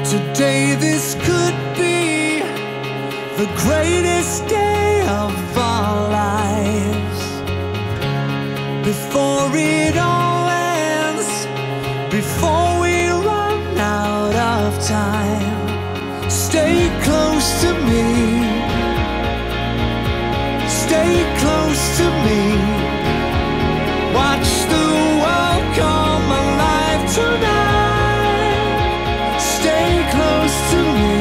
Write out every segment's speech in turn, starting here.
Today this could be the greatest day of our lives. Before it all ends, before we run out of time, stay close to me, stay close to me. Watch the world come alive tonight. Stay close to me.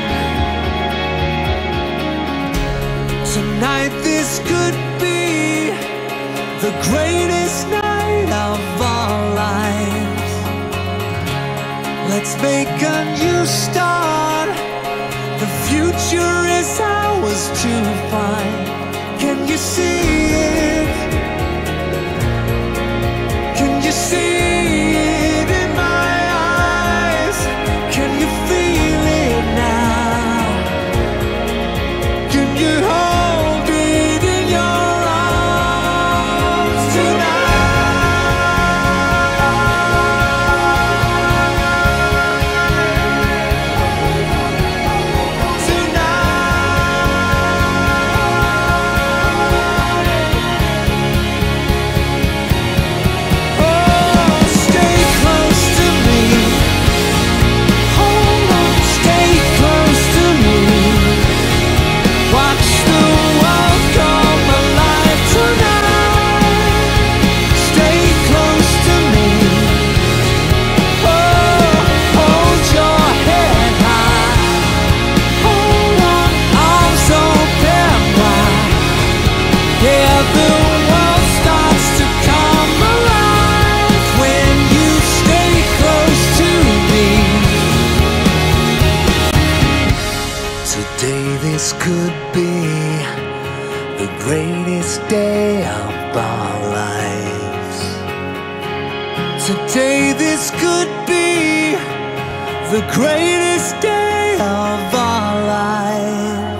Tonight this could be the greatest night of our lives. Let's make a new start. The future is ours to find. Can you see it? Can you see it in my eyes? Can you feel it now? Can you hold it in your arms this could be the greatest day of our lives. Today this could be the greatest day of our lives.